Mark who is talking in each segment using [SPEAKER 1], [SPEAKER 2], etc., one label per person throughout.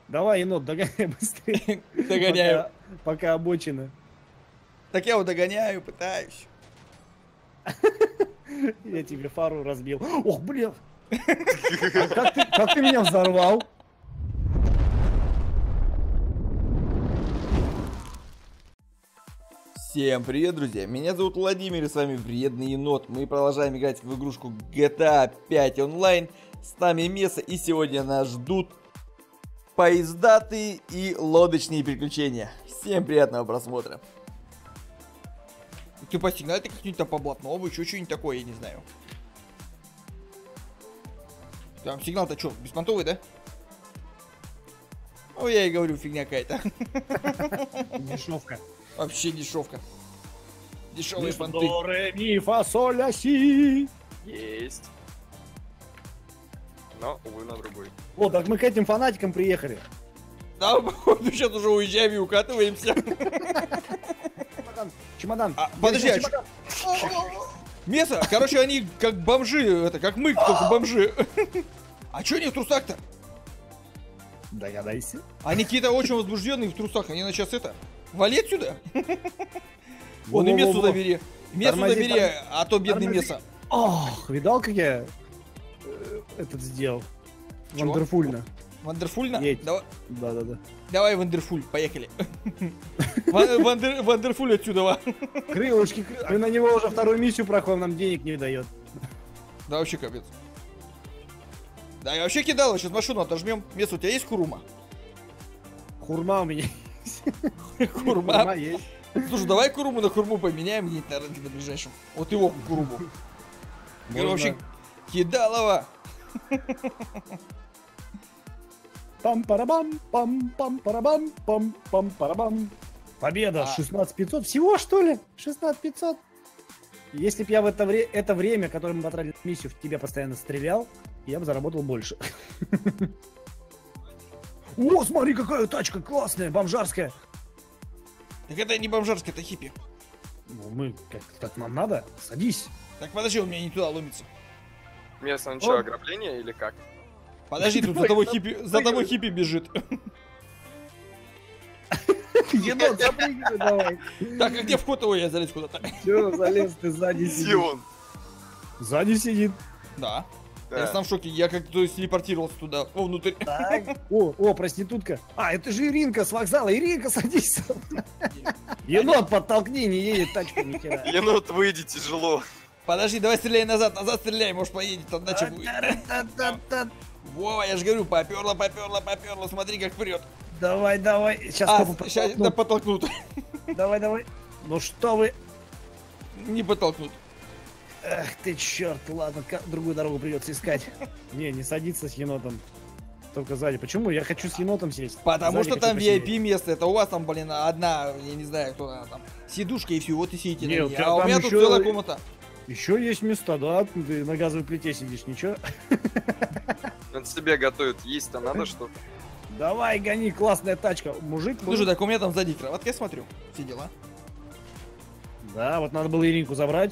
[SPEAKER 1] Давай, енот, догоняй быстрее.
[SPEAKER 2] Догоняю.
[SPEAKER 1] Пока обочина.
[SPEAKER 2] Так я его догоняю, пытаюсь.
[SPEAKER 1] Я тебе фару разбил. Ох, блин. Как ты меня взорвал?
[SPEAKER 2] Всем привет, друзья! Меня зовут Владимир, и с вами Вредный Енот. Мы продолжаем играть в игрушку GTA 5 онлайн. С нами Меса, и сегодня нас ждут поездатые и лодочные приключения. Всем приятного просмотра. Ты посигнал, ты как-нибудь там по блатному, еще что-нибудь такое, я не знаю. Там сигнал-то что, беспонтовый, да? Ну, я и говорю, фигня какая-то.
[SPEAKER 1] Дешевка.
[SPEAKER 2] Вообще дешевка. Дешевые понты.
[SPEAKER 1] Ре, ми, фа, соль, ля, си.
[SPEAKER 3] Есть. Но, увы, на другой.
[SPEAKER 1] О, так мы к этим фанатикам приехали.
[SPEAKER 2] Да, походу, сейчас уже уезжаем и укатываемся.
[SPEAKER 1] Чемодан.
[SPEAKER 2] Подожди,
[SPEAKER 1] чемодан.
[SPEAKER 2] Меса, короче, они как бомжи, это как мы, только бомжи. А чё они в трусах-то?
[SPEAKER 1] Догадайся.
[SPEAKER 2] Они какие-то очень возбужденные в трусах, они на сейчас это... Вали отсюда! Вон и Месу забери. Месу
[SPEAKER 1] Тормози,
[SPEAKER 2] забери, а то бедный
[SPEAKER 1] тормози.
[SPEAKER 2] Меса.
[SPEAKER 1] Ох, видал, как я этот сделал?
[SPEAKER 2] Чего?
[SPEAKER 1] Вандерфульно.
[SPEAKER 2] Вандерфульно?
[SPEAKER 1] Едь.
[SPEAKER 2] Давай,
[SPEAKER 1] Да.
[SPEAKER 2] давай Вандерфуль, поехали. Вандерфуль отсюда, ва.
[SPEAKER 1] Крылышки, мы на него уже вторую миссию проходим, нам денег не дает.
[SPEAKER 2] Да вообще капец. Да, я вообще кидал, сейчас машину отожмем. Меса, у тебя есть хурума?
[SPEAKER 1] Хурма у меня.
[SPEAKER 2] Хурма?
[SPEAKER 1] Есть.
[SPEAKER 2] Слушай, давай куруму на хурму поменяем где-нибудь на рынке на ближайшем. Вот его куруму.
[SPEAKER 1] Можно.
[SPEAKER 2] Вообще кидалово.
[SPEAKER 1] Пам-парабам, пам-пам-парабам, пам-пам-парабам. Победа,
[SPEAKER 2] А.
[SPEAKER 1] 16500. Всего, что ли? 16500. Если бы я в это время, которое мы потратили на миссию, в тебя постоянно стрелял, я бы заработал больше. О, смотри, какая тачка классная, бомжарская.
[SPEAKER 2] Так это не бомжарская, это хиппи.
[SPEAKER 1] Ну, мы, как нам надо, садись.
[SPEAKER 2] Так подожди, у меня не туда ломится.
[SPEAKER 3] Место, ну что, ограбление или как?
[SPEAKER 2] Подожди, тут за тобой хиппи бежит.
[SPEAKER 1] Енот, запрыгивай давай.
[SPEAKER 2] Так, а где вход его? Я залез куда-то.
[SPEAKER 1] Все, залез, ты сзади сидишь.
[SPEAKER 3] Сион.
[SPEAKER 1] Сзади сидит.
[SPEAKER 2] Да. Я
[SPEAKER 3] Да.
[SPEAKER 2] сам в шоке, я как-то телепортировался туда, внутрь.
[SPEAKER 1] Так. О, проститутка. А, это же Иринка с вокзала. Иринка, садись. Енот, подтолкни, не едет тачка ни хера.
[SPEAKER 3] Енот, выйди, тяжело.
[SPEAKER 2] Подожди, давай стреляй назад стреляй, может поедет, там дача будет. Вова, я же говорю, поперла, смотри как прет.
[SPEAKER 1] Давай. Сейчас
[SPEAKER 2] А,
[SPEAKER 1] стопу
[SPEAKER 2] сейчас
[SPEAKER 1] подтолкну.
[SPEAKER 2] подтолкнут.
[SPEAKER 1] Давай. Ну что вы?
[SPEAKER 2] Не подтолкнут.
[SPEAKER 1] Эх ты черт, ладно, другую дорогу придется искать. Не садиться с енотом. Только сзади. Почему? Я хочу с енотом сесть.
[SPEAKER 2] Потому
[SPEAKER 1] Сзади
[SPEAKER 2] что
[SPEAKER 1] хочу
[SPEAKER 2] там
[SPEAKER 1] посидеть.
[SPEAKER 2] VIP место, это у вас там, блин, одна, я не знаю, кто она там, сидушка и все, вот и сидите на
[SPEAKER 1] Нет,
[SPEAKER 2] ней.
[SPEAKER 1] там
[SPEAKER 2] А у меня тут
[SPEAKER 1] еще-
[SPEAKER 2] целая комната.
[SPEAKER 1] Еще есть места, да? Ты на газовой плите сидишь, ничего?
[SPEAKER 3] Он себе готовит, есть-то надо что-то.
[SPEAKER 1] Давай, гони, классная тачка. Мужик,
[SPEAKER 2] Слушай, так у меня там сзади кроватка, я смотрю, все дела.
[SPEAKER 1] Да, вот надо было Иринку забрать.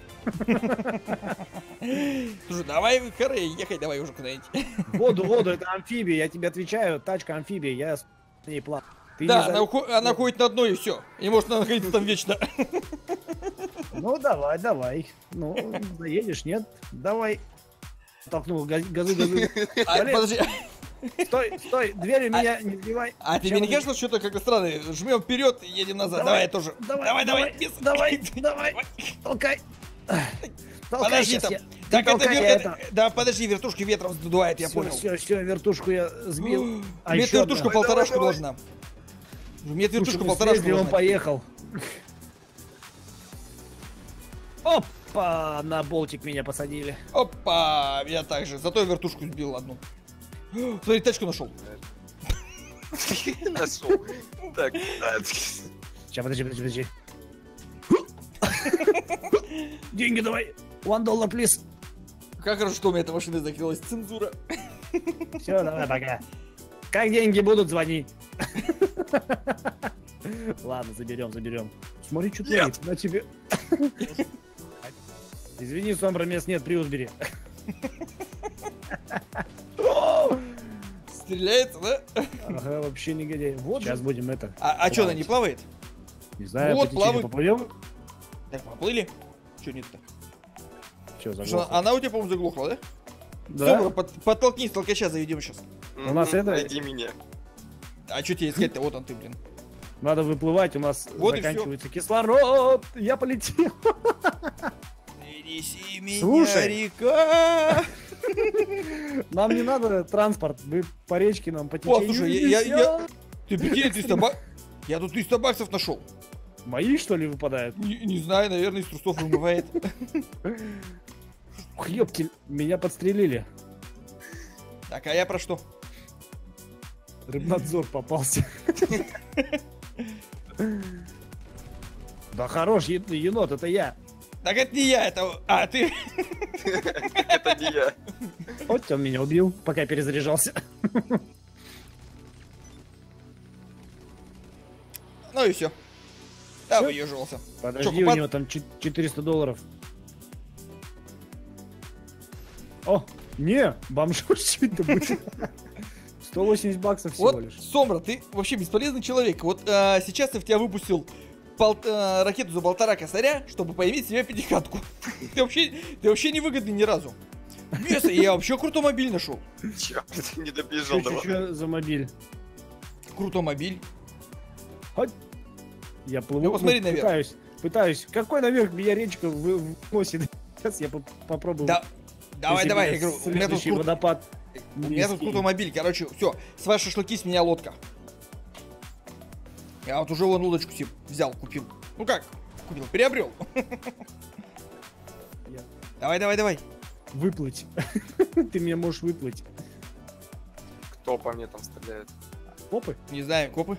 [SPEAKER 2] Слушай, давай, Харей, ехай давай уже куда-нибудь.
[SPEAKER 1] Воду, это амфибия, я тебе отвечаю, тачка амфибия, я с ней плаваю. Ты
[SPEAKER 2] Да,
[SPEAKER 1] не за-
[SPEAKER 2] она ходит на дно и все. И может она находится там вечно.
[SPEAKER 1] Ну, давай. Ну, заедешь, нет? Давай. Толкнул, газы.
[SPEAKER 2] А,
[SPEAKER 1] Блин.
[SPEAKER 2] подожди,
[SPEAKER 1] Стой, двери меня не сбивай.
[SPEAKER 2] а тебе не кажется, что что-то как-то странно? Жмем вперед и едем назад. Давай я тоже. Давай. Без-
[SPEAKER 1] Давай. Толкай. Толкай
[SPEAKER 2] Подожди
[SPEAKER 1] сейчас
[SPEAKER 2] там.
[SPEAKER 1] я.
[SPEAKER 2] Так это,
[SPEAKER 1] толкай,
[SPEAKER 2] это... Да, подожди, вертушки ветром сдувает, я понял.
[SPEAKER 1] Все, вертушку я сбил.
[SPEAKER 2] Мне
[SPEAKER 1] еще
[SPEAKER 2] вертушка
[SPEAKER 1] одна.
[SPEAKER 2] полторашку должна. Мне вертушка полторашку
[SPEAKER 1] он
[SPEAKER 2] должна.
[SPEAKER 1] поехал. Опа, на болтик меня посадили.
[SPEAKER 2] Опа, я также. Зато я вертушку сбил одну. Смотри, тачку нашел.
[SPEAKER 3] Нашел. Так,
[SPEAKER 1] Сейчас, подожди. Деньги давай. $1, please.
[SPEAKER 2] Как хорошо, что у меня эта машина закрылась. Цензура.
[SPEAKER 1] Все, давай, пока. Как деньги будут, звони. Ладно, заберем. Смотри, что творит. На тебе. Извини, Сомбра, мест нет, приус бери.
[SPEAKER 2] Стреляется, да?
[SPEAKER 1] Ага, вообще негодяй. Вот сейчас будем это.
[SPEAKER 2] А что, она не плавает?
[SPEAKER 1] Не знаю,
[SPEAKER 2] Вот,
[SPEAKER 1] по течению
[SPEAKER 2] плавает.
[SPEAKER 1] поплывем.
[SPEAKER 2] Так, поплыли. Что нет-то?
[SPEAKER 1] Че,
[SPEAKER 2] Что,
[SPEAKER 1] заглохло?
[SPEAKER 2] она у тебя, по-моему, заглохла, да?
[SPEAKER 1] Да?
[SPEAKER 2] Собра, подтолкни, толкача заведем сейчас.
[SPEAKER 1] У нас это-
[SPEAKER 3] Найди меня.
[SPEAKER 2] А что тебе искать-то? Вот он ты, блин.
[SPEAKER 1] Надо выплывать, у нас
[SPEAKER 2] Вот и
[SPEAKER 1] заканчивается кислород. Я полетел.
[SPEAKER 2] Принеси меня,
[SPEAKER 1] Слушай.
[SPEAKER 2] река.
[SPEAKER 1] Нам не надо транспорт, мы по речке нам по
[SPEAKER 2] О,
[SPEAKER 1] течению.
[SPEAKER 2] слушай,
[SPEAKER 1] несём.
[SPEAKER 2] Ты прикинь, 300 баксов. Я тут 300 баксов нашел.
[SPEAKER 1] Мои, что ли, выпадают?
[SPEAKER 2] Не знаю, наверное, из трусов вымывает.
[SPEAKER 1] Ух, ёптель, меня подстрелили.
[SPEAKER 2] Так, а я про что?
[SPEAKER 1] Рыбнадзор попался. Да хорош, енот, это я.
[SPEAKER 2] Так это не я, это... А, ты...
[SPEAKER 3] Это не я.
[SPEAKER 1] Вот он меня убил, пока я перезаряжался.
[SPEAKER 2] Ну и все. Да,
[SPEAKER 1] Всё?
[SPEAKER 2] выеживался.
[SPEAKER 1] Подожди,
[SPEAKER 2] Чё,
[SPEAKER 1] у него там $400. О, не, бомжуш, что это будет? 180 баксов всего
[SPEAKER 2] Вот,
[SPEAKER 1] лишь.
[SPEAKER 2] Сомбра, ты вообще бесполезный человек. Вот сейчас я в тебя выпустил ракету за 1,5 косаря, чтобы поиметь себе пятихатку. Ты вообще невыгодный ни разу. Место, я вообще крутомобиль нашел.
[SPEAKER 3] Черт, не добежал до вас.
[SPEAKER 1] Что за мобиль?
[SPEAKER 2] Крутомобиль.
[SPEAKER 1] Я плыву,
[SPEAKER 2] Ну, посмотри наверх.
[SPEAKER 1] Пытаюсь. Какой наверх меня речка вносит? Сейчас я попробую.
[SPEAKER 2] Да, давай,
[SPEAKER 1] Если
[SPEAKER 2] давай,
[SPEAKER 1] меня
[SPEAKER 2] я говорю, у меня тут
[SPEAKER 1] следующий водопад.
[SPEAKER 2] У меня тут крутомобиль, короче, все, с вашей шашлыки с меня лодка. Я вот уже вон удочку себе взял, купил. Ну как, купил, приобрел.
[SPEAKER 1] Я-
[SPEAKER 2] Давай.
[SPEAKER 1] Выплыть. Ты меня можешь выплыть.
[SPEAKER 3] Кто по мне там стреляет?
[SPEAKER 1] Попы?
[SPEAKER 2] Не знаю, копы.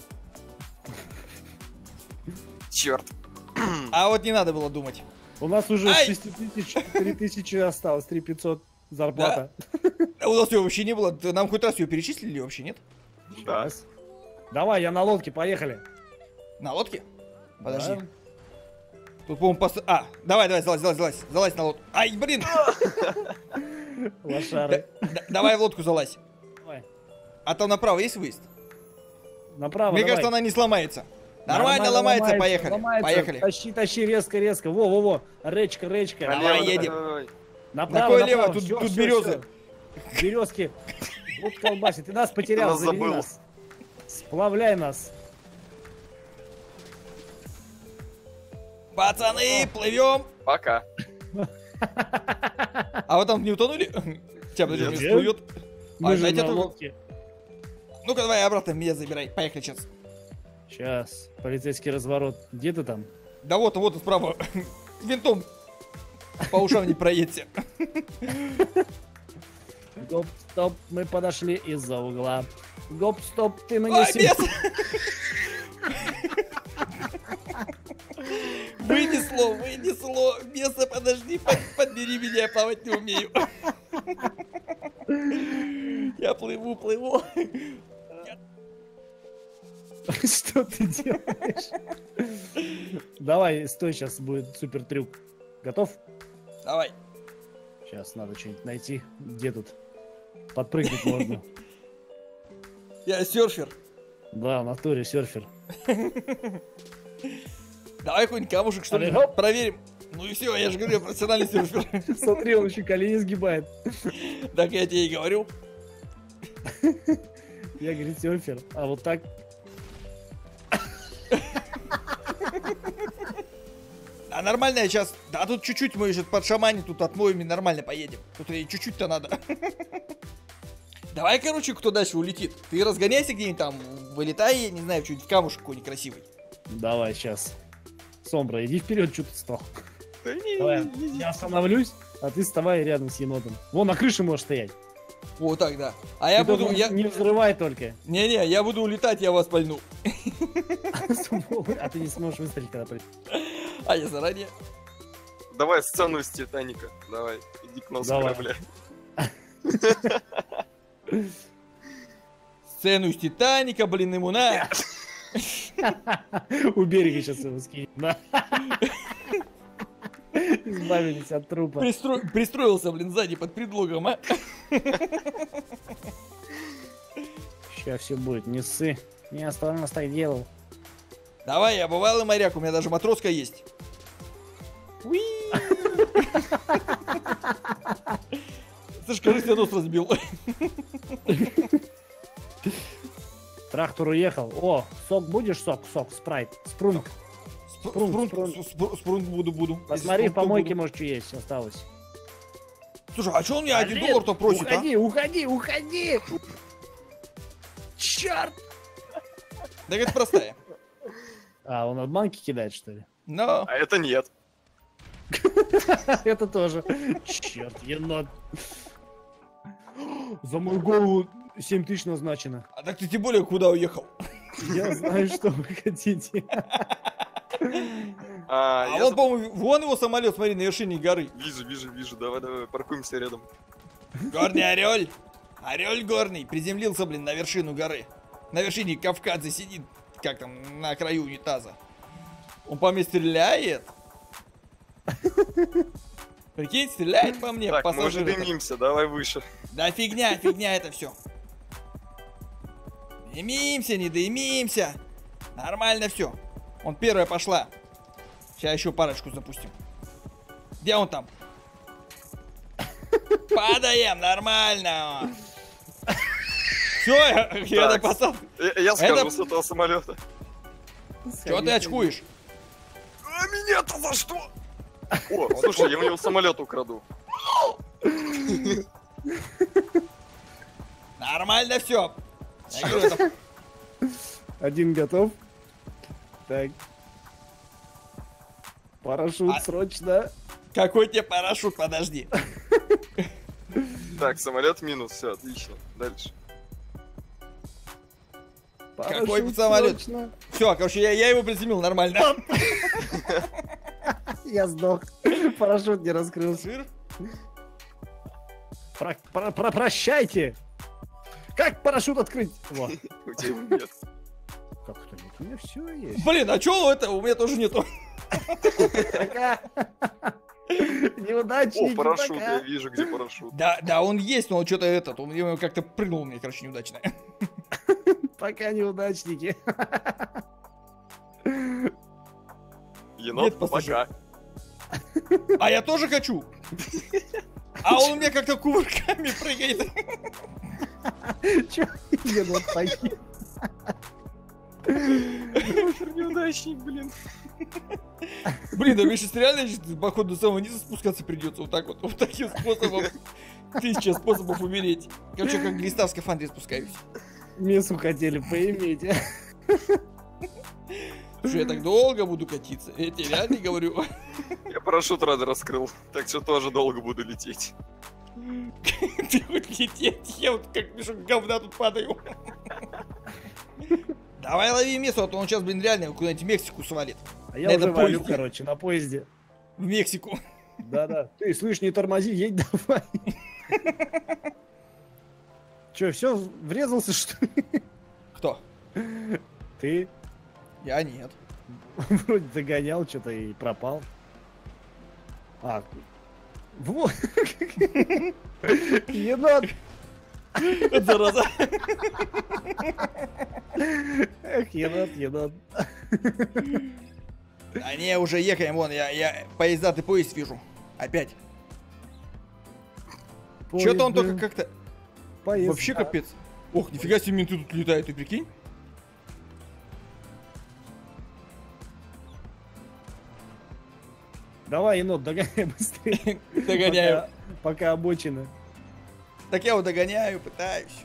[SPEAKER 3] Черт.
[SPEAKER 2] А вот не надо было думать.
[SPEAKER 1] У нас уже
[SPEAKER 2] Ай!
[SPEAKER 1] 6000, 3000 осталось, 3500 зарплата.
[SPEAKER 2] А у нас ее вообще не было. Нам хоть раз ее перечислили вообще, нет?
[SPEAKER 3] Да.
[SPEAKER 1] Сейчас. Давай, я на лодке, поехали.
[SPEAKER 2] На лодке? Подожди.
[SPEAKER 1] Да.
[SPEAKER 2] Тут, по-моему, давай, залазь на лодку. Ай, блин!
[SPEAKER 1] Лошары.
[SPEAKER 2] Давай в лодку залазь.
[SPEAKER 1] Давай.
[SPEAKER 2] А там направо есть выезд?
[SPEAKER 1] Направо,
[SPEAKER 2] Мне
[SPEAKER 1] давай.
[SPEAKER 2] кажется, она не сломается. Нормально ломается, поехали.
[SPEAKER 1] ломается.
[SPEAKER 2] Поехали.
[SPEAKER 1] Тащи, резко. Во. Речка.
[SPEAKER 2] Давай,
[SPEAKER 3] Налево,
[SPEAKER 2] едем.
[SPEAKER 3] давай.
[SPEAKER 1] Направо,
[SPEAKER 2] Какое лево?
[SPEAKER 1] направо.
[SPEAKER 2] Тут-
[SPEAKER 1] Всё,
[SPEAKER 2] тут
[SPEAKER 1] всё,
[SPEAKER 2] березы.
[SPEAKER 1] всё. Березки. Вот колбасит. Ты нас потерял,
[SPEAKER 3] Нас
[SPEAKER 1] заведи
[SPEAKER 3] забыл.
[SPEAKER 1] нас. Сплавляй нас.
[SPEAKER 2] Пацаны, плывем.
[SPEAKER 3] Пока.
[SPEAKER 2] А вы там не утонули? Тебя, подожди,
[SPEAKER 3] Нет.
[SPEAKER 2] не всплывет.
[SPEAKER 1] Мы же
[SPEAKER 2] дайте
[SPEAKER 1] на
[SPEAKER 2] это-
[SPEAKER 1] лодке.
[SPEAKER 2] Ну-ка, давай обратно меня забирай. Поехали сейчас.
[SPEAKER 1] Сейчас. Полицейский разворот. Где ты там?
[SPEAKER 2] Да вот справа. Винтом по ушам не проедьте.
[SPEAKER 1] Гоп-стоп, мы подошли из-за угла. Гоп-стоп, ты
[SPEAKER 2] Ой,
[SPEAKER 1] нанеси...
[SPEAKER 2] бес! Вынесло. Беса, подожди, подбери меня, я плавать не умею. Я плыву.
[SPEAKER 1] Что ты делаешь? Давай, стой, сейчас будет супер трюк. Готов?
[SPEAKER 2] Давай.
[SPEAKER 1] Сейчас надо что-нибудь найти. Где тут? Подпрыгнуть можно.
[SPEAKER 2] Я серфер.
[SPEAKER 1] Да, в натуре серфер.
[SPEAKER 2] Давай какой-нибудь камушек, что ли,
[SPEAKER 1] Хоп.
[SPEAKER 2] проверим. Ну и все, я же говорю, я профессиональный серфер.
[SPEAKER 1] Смотри, он еще колени сгибает.
[SPEAKER 2] Так я тебе и говорю.
[SPEAKER 1] Я, говорит, серфер. А вот так.
[SPEAKER 2] А нормально я сейчас... Да тут чуть-чуть мы же под шамани тут отмоем и нормально поедем. Тут и чуть-чуть-то надо. Давай, короче, кто дальше улетит. Ты разгоняйся где-нибудь там, вылетай, я не знаю, что-нибудь в камушек какой-нибудь красивый.
[SPEAKER 1] Давай, сейчас. Сомбра, иди вперед, что ты стал.
[SPEAKER 3] Да не,
[SPEAKER 1] Давай,
[SPEAKER 3] не, не.
[SPEAKER 1] я остановлюсь, а ты вставай рядом с енотом. Вон, на крыше можешь стоять.
[SPEAKER 2] Вот так, да. А я
[SPEAKER 1] Ты
[SPEAKER 2] буду...
[SPEAKER 1] только
[SPEAKER 2] Я...
[SPEAKER 1] Не взрывай только.
[SPEAKER 2] Не-не, я буду улетать, я вас пальну.
[SPEAKER 1] А ты не сможешь выстрелить, когда придешь.
[SPEAKER 2] А я заранее.
[SPEAKER 3] Давай сцену из Титаника. Давай, иди к носу
[SPEAKER 1] Давай.
[SPEAKER 3] корабля.
[SPEAKER 2] Сцену из Титаника, блин, ему на.
[SPEAKER 1] У берега сейчас его скинет. На. Избавились от трупа.
[SPEAKER 2] Пристроился, блин, сзади под предлогом, а.
[SPEAKER 1] Сейчас все будет, не ссы. Не оставим так делал.
[SPEAKER 2] Давай, я бывалый моряк, у меня даже матроска есть. Уи! Слышь, кажется, я нос разбил.
[SPEAKER 1] Трактор уехал. О, сок будешь? Сок, спрайт. Спрунг.
[SPEAKER 2] Спрунг буду.
[SPEAKER 1] Посмотри, в помойке, может, что есть, осталось.
[SPEAKER 2] Слушай, а что он мне $1 просит,
[SPEAKER 1] Уходи! Черт!
[SPEAKER 2] Так это простая.
[SPEAKER 1] А, он от банки кидает, что ли?
[SPEAKER 2] Но...
[SPEAKER 3] А это нет.
[SPEAKER 1] Это тоже. Черт, енот. За мою голову 7000 назначено.
[SPEAKER 2] А так ты тем более куда уехал?
[SPEAKER 1] Я знаю, что вы хотите.
[SPEAKER 2] А
[SPEAKER 3] Я
[SPEAKER 2] вот, по-моему, вон его самолет, смотри, на вершине горы.
[SPEAKER 3] Вижу. Давай, паркуемся рядом.
[SPEAKER 2] Горный орел. Орел горный приземлился, блин, на вершину горы. На вершине Кавказа сидит, как там, на краю унитаза. Он по мне стреляет. Прикинь, стреляет по мне,
[SPEAKER 3] Так, мы уже
[SPEAKER 2] пассажир.
[SPEAKER 3] дымимся, давай выше.
[SPEAKER 2] Да фигня это все. Дымимся, не дымимся. Нормально все. Он первая пошла. Сейчас еще парочку запустим. Где он там? Падаем, нормально. Все, я на посадку.
[SPEAKER 3] Я скажу с этого самолета.
[SPEAKER 2] Чего ты очкуешь?
[SPEAKER 3] А меня-то за что? О, слушай, я у него самолет украду.
[SPEAKER 2] Нормально все.
[SPEAKER 1] Один готов. Так. Парашют срочно.
[SPEAKER 2] Какой тебе парашют, подожди.
[SPEAKER 3] Так, самолет минус, все, отлично. Дальше.
[SPEAKER 2] Какой самолет? Все, короче, я его приземлил нормально.
[SPEAKER 1] Я сдох. Парашют не раскрылся. Прощайте. Как парашют открыть? Вот.
[SPEAKER 3] У тебя его нет.
[SPEAKER 1] Как это нет? У меня все есть.
[SPEAKER 2] Блин, а чё это? У меня тоже нету.
[SPEAKER 1] Неудачники.
[SPEAKER 3] О, парашют, я вижу, где парашют.
[SPEAKER 2] Да, он есть, но он что-то он как-то прыгнул мне, короче, неудачно.
[SPEAKER 1] Пока неудачники.
[SPEAKER 3] Енот, пока.
[SPEAKER 2] А я тоже хочу. А он у меня как-то кувырками прыгает.
[SPEAKER 1] Чё? Енот погиб.
[SPEAKER 3] Неудачник, блин.
[SPEAKER 2] Блин, да мне сейчас реально, походу, до самого низа спускаться придется. Вот таким способом. 1000 способов умереть. Короче, как глиста в скафандре спускаюсь.
[SPEAKER 1] Месу хотели поиметь.
[SPEAKER 2] Слушай, я так долго буду катиться. Я тебе реально говорю.
[SPEAKER 3] Я парашют рад раскрыл, так что тоже долго буду лететь.
[SPEAKER 2] Ты хоть лететь, я вот как мешок говна тут падаю. Давай лови Месу, а то он сейчас, блин, реально куда-нибудь в Мексику свалит.
[SPEAKER 1] А я уже валю, короче, на поезде.
[SPEAKER 2] В Мексику.
[SPEAKER 1] Да. Ты, слышь, не тормози, едь давай. Че, все, врезался, что ли?
[SPEAKER 2] Кто?
[SPEAKER 1] Ты
[SPEAKER 2] Я нет.
[SPEAKER 1] вроде догонял что-то и пропал. А, вот. Енот.
[SPEAKER 2] Зараза.
[SPEAKER 1] Эх, енот.
[SPEAKER 2] Да не, уже ехаем, вон, я поездатый поезд вижу. Опять. Что-то он только как-то... Вообще капец. Ох, нифига себе менты тут летают, ты прикинь?
[SPEAKER 1] Давай, енот, догоняй быстрее.
[SPEAKER 2] Догоняю.
[SPEAKER 1] Пока обочина.
[SPEAKER 2] Так я вот догоняю, пытаюсь.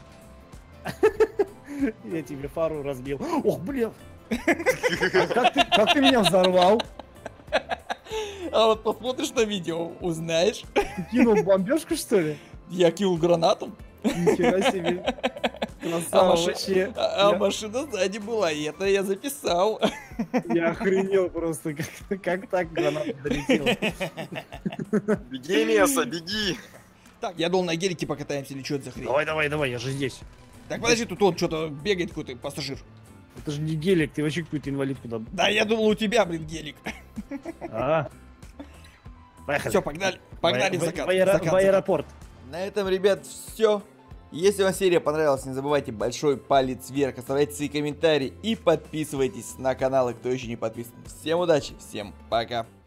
[SPEAKER 1] Я тебе фару разбил. Ох, блин. Как ты меня взорвал?
[SPEAKER 2] А вот посмотришь на видео, узнаешь.
[SPEAKER 1] Ты кинул бомбежку, что ли?
[SPEAKER 2] Я кинул гранату.
[SPEAKER 1] Ничего себе. Красава вообще.
[SPEAKER 2] Машина сзади была, и это я записал.
[SPEAKER 1] Я охренел просто, как так граната долетела.
[SPEAKER 3] Беги, Меса, беги.
[SPEAKER 2] Так, я думал на гелике покатаемся или что это за хрень.
[SPEAKER 1] Давай, я же здесь.
[SPEAKER 2] Так, подожди, тут он что-то бегает, какой-то пассажир.
[SPEAKER 1] Это же не гелик, ты вообще какой-то инвалид куда.
[SPEAKER 2] Да, я думал, у тебя, блин, гелик.
[SPEAKER 1] Поехали.
[SPEAKER 2] Все, погнали в закат.
[SPEAKER 1] В аэропорт.
[SPEAKER 2] На этом, ребят, все. Если вам серия понравилась, не забывайте большой палец вверх, оставляйте свои комментарии и подписывайтесь на канал, кто еще не подписан. Всем удачи, всем пока.